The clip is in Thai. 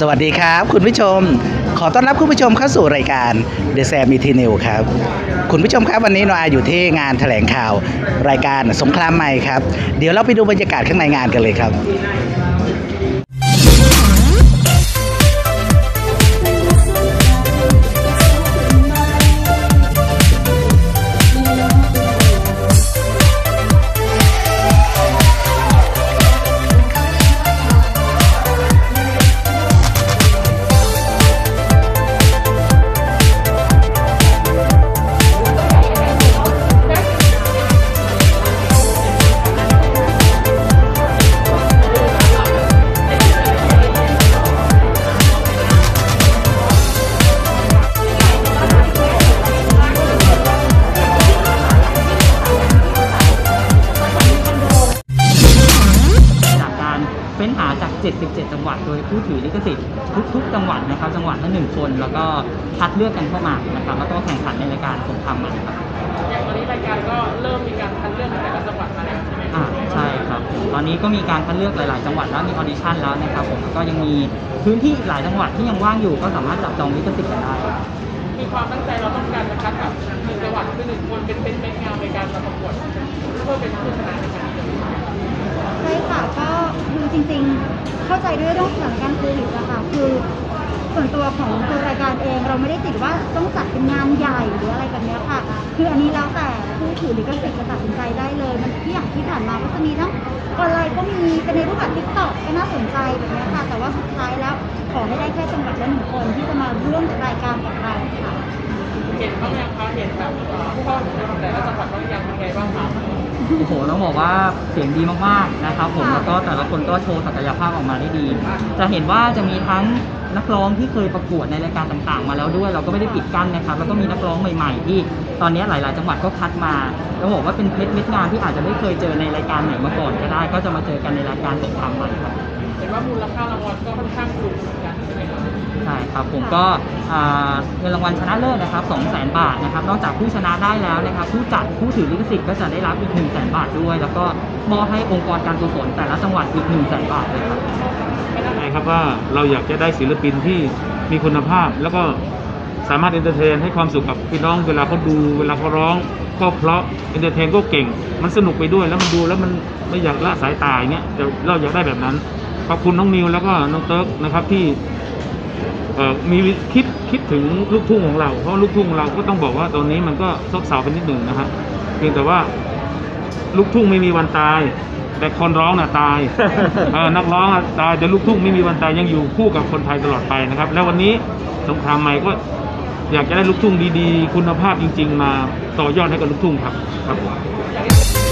วัสดีครับคุณผู้ชมขอต้อนรับคุณผู้ชมเข้าสู่รายการ The Sam ET New ครับคุณผู้ชมครับวันนี้โนอาอยู่ที่งานแถลงข่าวรายการสงครามใหม่ครับเดี๋ยวเราไปดูบรรยากาศข้างในงานกันเลยครับเฟ้นหาจาก 77 จังหวัดโดยผู้ถือลิขสิทธิ์ทุกจังหวัดนะครับจังหวัดละ1 คนแล้วก็คัดเลือกกันเข้ามานะครับแล้วก็แข่งขันในรายการสงครามมันครับอย่างตอนนี้รายการก็เริ่มมีการคัดเลือกแต่ละจังหวัดมาแล้วใช่ไหมใช่ครับตอนนี้ก็มีการคัดเลือกหลายๆจังหวัดแล้วมีออดิชั่นแล้วนะครับผมก็ยังมีพื้นที่หลายจังหวัดที่ยังว่างอยู่ก็สามารถจับจองลิขสิทธิ์กันได้มีความตั้งใจเราต้องการจะคัดแบบ1 จังหวัดคือ1 คนเป็นแบ็คกราวด์ในการมาประกวดเพื่อเป็นผู้ชนะในครั้งนี้ใช่ค่ะก็คือจริงๆเข้าใจด้วยเรื่องสถานการณ์โควิดอะค่ะคือส่วนตัวของตัวรายการเองเราไม่ได้ติดว่าต้องจัดเป็นงานใหญ่หรืออะไรแบบนี้ค่ะคืออันนี้แล้วแต่ผู้ถือลิขสิทธิ์จะตัดสินใจได้เลยมันที่อย่างที่ผ่านมาก็จะมีทั้งออนไลน์ก็มีเป็นในรูปแบบ TikTok ก็น่าสนใจแบบนี้ค่ะแต่ว่าสุดท้ายแล้วขอให้ได้แค่จังหวัดละ1 คนที่จะมาร่วมรายการกับเราค่ะเห็นบ้างยังคะเห็นแบบผู้เข้าแข่งขันแต่ละจังหวัดบ้างยังเป็นไงบ้างคะโอ้โหต้องบอกว่าเสียงดีมากๆนะครับผมแล้วก็แต่ละคนก็โชว์ศักยภาพออกมาได้ดีจะเห็นว่าจะมีทั้งนักร้องที่เคยประกวดในรายการต่างๆมาแล้วด้วยเราก็ไม่ได้ปิดกั้นนะครับแล้วก็มีนักร้องใหม่ๆที่ตอนนี้หลายๆจังหวัดก็คัดมาต้องบอกว่าเป็นเม็ดงานที่อาจจะไม่เคยเจอในรายการไหนมาก่อนก็ได้ก็จะมาเจอกันในรายการสงครามมันครับเห็นว่ามูลค่ารางวัลก็ค่อนข้างสูงเหมือนกันใช่ไหมครับใช่ครับผมก็เงินรางวัลชนะเลิศนะครับ 200,000 บาทนะครับนอกจากผู้ชนะได้แล้วนะครับผู้จัดผู้ถือลิขสิทธิ์ก็จะได้รับอีก 100,000 บาทด้วยแล้วก็มอบให้องค์กรการกุศลแต่ละจังหวัดอีก 100,000 บาทเลยครับใช่ครับว่าเราอยากจะได้ศิลปินที่มีคุณภาพแล้วก็สามารถเอนเตอร์เทนให้ความสุขกับพี่น้องเวลาเขาดูเวลาเขาร้องก็เพราะเอนเตอร์เทนก็เก่งมันสนุกไปด้วยแล้วมันดูแล้วมันไม่อยากละสายตาอย่างเงี้ยเราอยากได้แบบนั้นขอบคุณน้องนิวแล้วก็น้องเติร์กนะครับที่มีคิดถึงลูกทุ่งของเราเพราะลูกทุ่งเราก็ต้องบอกว่าตอนนี้มันก็ซบเซาไปนิดหนึ่งนะฮะเพียงแต่ว่าลูกทุ่งไม่มีวันตายแต่คนร้องน่ะตายนักร้องตายแต่ลูกทุ่งไม่มีวันตายยังอยู่คู่กับคนไทยตลอดไปนะครับแล้ววันนี้สงครามใหม่ก็อยากจะได้ลูกทุ่งดีๆคุณภาพจริงๆมาต่อยอดให้กับลูกทุ่งครับ